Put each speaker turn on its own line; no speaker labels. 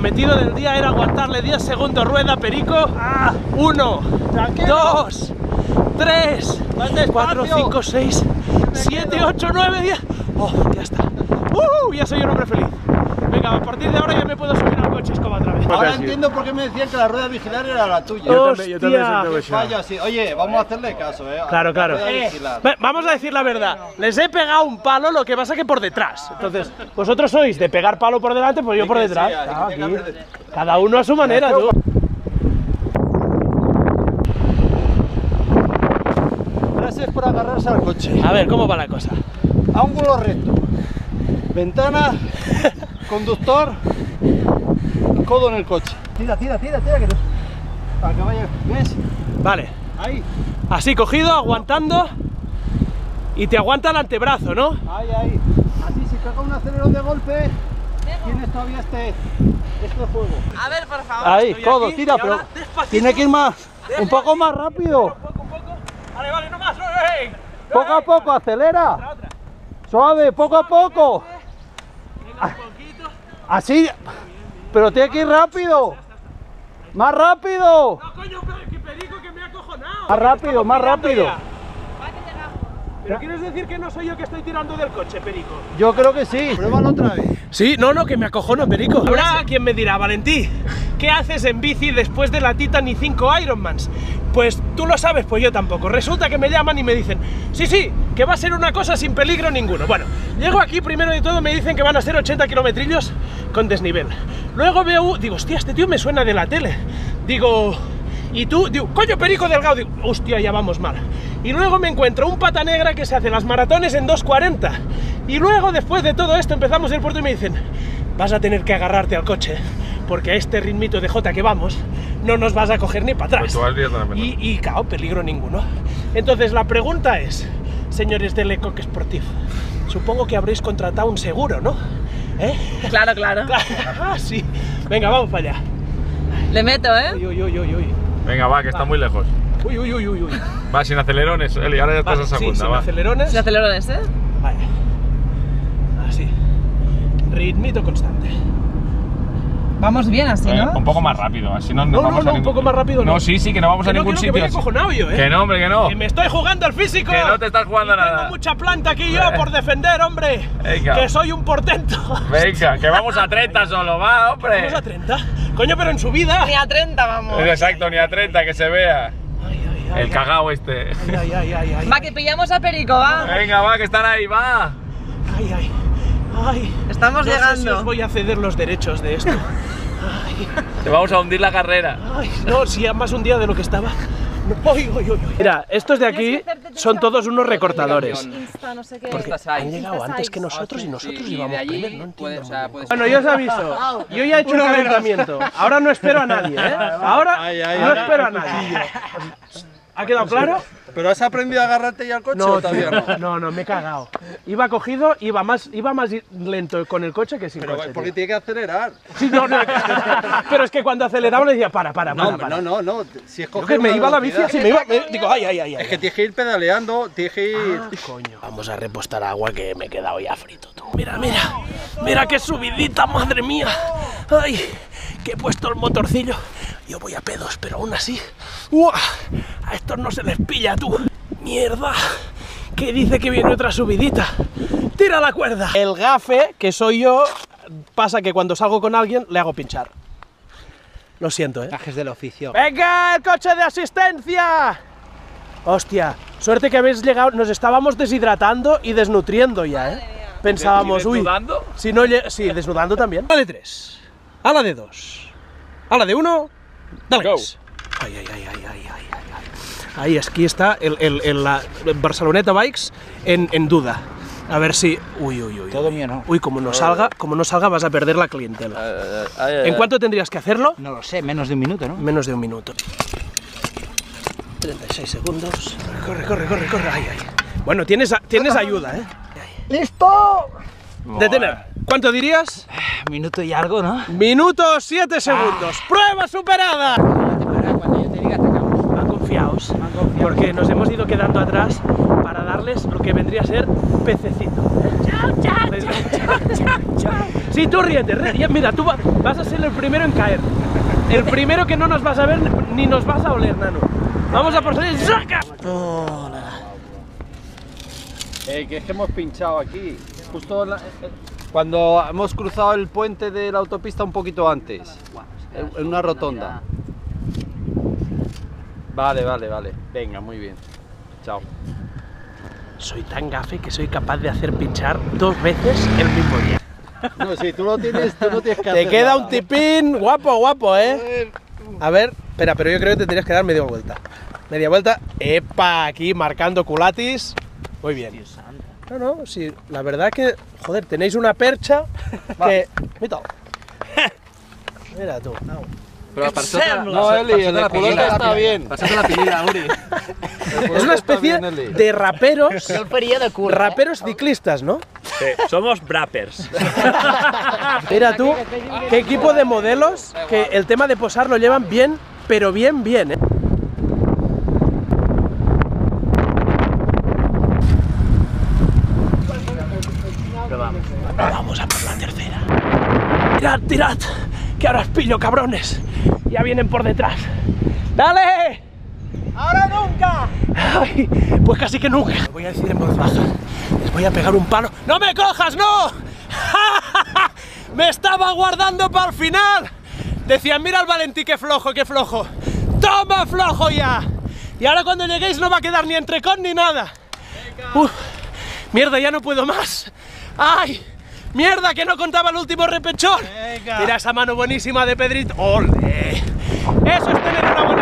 cometido del día era aguantarle 10 segundos rueda a Perico. 1, 2, 3, 4, 5, 6, 7, 8, 9, 10. Oh, ya está. Ya soy un hombre feliz. Venga, a partir de ahora ya me puedo subir al coche escoba otra vez.
Ahora entiendo por qué me decían que la rueda vigilar era la tuya.
Yo
también fallo así. Oye, vamos a hacerle caso,
Claro. Vamos a decir la verdad. Les he pegado un palo, lo que pasa que por detrás. Entonces, vosotros sois de pegar palo por delante, pues yo por detrás. Aquí. Cada uno a su manera, tú.
Gracias por agarrarse al coche.
A ver, ¿cómo va la cosa?
Ángulo recto. Ventana, conductor, codo en el coche. Tira, que no. Para que vaya. ¿Ves?
Vale.
Ahí.
Así cogido, aguantando. Y te aguanta el antebrazo, ¿no?
Ahí. Así, si pega un acelerón de golpe, tienes todavía este juego.
A ver, por favor.
Ahí, codo, tira, pero tiene que ir más. Un poco más rápido.
Un poco. Vale, no más.
Poco a poco, acelera.
Otra.
Suave, poco a poco.
Venga, un poquito.
Así, pero tiene que ir rápido. Más rápido.
No, coño, que Perico, que me ha acojonado.
Más rápido.
¿Pero quieres decir que no soy yo que estoy tirando del coche, Perico?
Yo creo que sí. Pruébalo otra vez.
Sí, no, que me acojono, Perico. Ahora, ¿quién me dirá, Valentí? ¿Qué haces en bici después de la Titan y 5 Ironmans? Pues tú lo sabes, pues yo tampoco. Resulta que me llaman y me dicen, sí, que va a ser una cosa sin peligro ninguno. Bueno, llego aquí, primero de todo me dicen que van a ser 80 kilometrillos con desnivel. Luego veo, digo, hostia, este tío me suena de la tele. Digo, y tú, digo, coño, Perico Delgado. Digo, hostia, ya vamos mal. Y luego me encuentro un pata negra que se hace las maratones en 2:40. Y luego, después de todo esto, empezamos el puerto y me dicen, vas a tener que agarrarte al coche, porque a este ritmito de Jota que vamos, no nos vas a coger ni para atrás. Y claro, peligro ninguno. Entonces la pregunta es, señores del Lecoq Sportif, supongo que habréis contratado un seguro, ¿no?
Claro.
Sí. Venga, vamos para allá.
Le meto,
Uy.
Venga, va, que está muy lejos.
Uy.
Va, sin acelerones, Eli, ahora ya estás a segunda,
sin
va.
acelerones.
Sin acelerones,
Vale. Así. Ritmito constante.
Vamos bien así, ¿no?
Un poco más rápido, así no
No,
vamos a
un poco más rápido no.
No, sí, que no vamos a ningún sitio.
Que me he acojonado yo,
Que no, hombre, que no.
Que me estoy jugando el físico.
Que no te estás jugando nada.
Tengo mucha planta aquí yo por defender, hombre.
Venga.
Que soy un portento.
Venga, que vamos a 30 solo, va, hombre.
¿Vamos a 30? Coño, pero en subida.
Ni a 30 vamos.
Exacto, ni a 30, que se vea.
Ay,
El cagao este.
Ay.
Va, que pillamos a Perico, va.
Venga, va, que están ahí, va.
Ay.
Estamos
no
llegando.
sé si os voy a ceder los derechos de esto.
Te vamos a hundir la carrera.
No, si ya más un día de lo que estaba. Mira, estos de aquí son todos unos recortadores. Porque han llegado antes que nosotros y nosotros llevamos primero, no entiendo. Bueno, yo os aviso, yo ya he hecho un calentamiento. Ahora no espero a nadie, Ahora no espero a nadie. ¿Ha quedado claro?
¿Pero has aprendido a agarrarte ya al coche o todavía no?
No, me he cagado. Iba cogido, iba más lento con el coche que sin coche.
Pero porque tiene que acelerar.
Sí, no, pero es que cuando aceleraba le decía, para.
No. Si es
que me iba a la bici, así me iba, digo, ay.
Es que tienes que ir pedaleando, tienes que ir...
Coño. Vamos a repostar agua que me he quedado ya frito, tú. Mira qué subidita, madre mía. Ay, que he puesto el motorcillo. Yo voy a pedos, pero aún así, ¡uah! A estos no se les pilla, tú. Mierda, que dice que viene otra subidita. Tira la cuerda. El gafe, que soy yo, pasa que cuando salgo con alguien le hago pinchar. Lo siento,
Gajes del oficio.
¡Venga, el coche de asistencia! Hostia, suerte que habéis llegado, nos estábamos deshidratando y desnutriendo ya, Pensábamos, uy.
¿Desnudando?
Si no, sí, desnudando también. A la de 3, a la de 2, a la de 1, dale.
Go.
Ay. Ahí, aquí está el Barceloneta Bikes en duda. A ver si... Uy.
Todo mío, ¿no?
Uy, como no salga vas a perder la clientela. ¿En cuánto tendrías que hacerlo?
No lo sé, menos de un minuto, ¿no?
Menos de un minuto. 36 segundos. Corre. Ay. Bueno, tienes ayuda,
¡Listo!
Detener. ¿Cuánto dirías?
Minuto y algo, ¿no?
Minuto 7 segundos. ¡Prueba superada!
Cuando yo te diga, atacamos.
Van confiados, porque nos hemos ido quedando atrás para darles lo que vendría a ser pececito. Sí, tú ríete, mira, tú vas a ser el primero en caer. El primero que no nos vas a ver ni nos vas a oler, nano. Vamos a por salir. ¡Saca!
Que es que hemos pinchado aquí. Justo cuando hemos cruzado el puente de la autopista un poquito antes. En una rotonda. Vale. Venga, muy bien. Chao.
Soy tan gafe que soy capaz de hacer pinchar 2 veces el mismo día.
No, si tú lo tienes, tú no tienes que hacer
Te queda
nada.
un tipín guapo, ¿eh? A ver, espera, pero yo creo que te tendrías que dar media vuelta. Media vuelta. Epa, aquí marcando culatis. Muy bien. No, sí, la verdad que, joder, tenéis una percha que... Mira tú.
Però per sota...
No, Eli, el culote está bien.
Per sota la pilila, Uri.
Es una especie de raperos...
El faria de cul,
Raperos ciclistas, ¿no?
Sí, somos brappers.
Mira tú, qué equipo de modelos que el tema de posar lo llevan bien, pero bien, ¿eh? Vamos a por la tercera. Tirad, que ahora os pillo, cabrones. Ya vienen por detrás. ¡Dale! ¡Ahora nunca! Ay, pues casi que nunca. Lo voy a decir en voz baja. Les voy a pegar un palo. ¡No me cojas, no! ¡Me estaba guardando para el final! Decían, mira al Valentí, qué flojo, qué flojo. ¡Toma, flojo ya! Y ahora cuando lleguéis no va a quedar ni entrecón ni nada. Uf, mierda, ya no puedo más. ¡Ay! ¡Mierda, que no contaba el último repechón! Mira esa mano buenísima de Pedrito. ¡Ole! Eso es tener una buena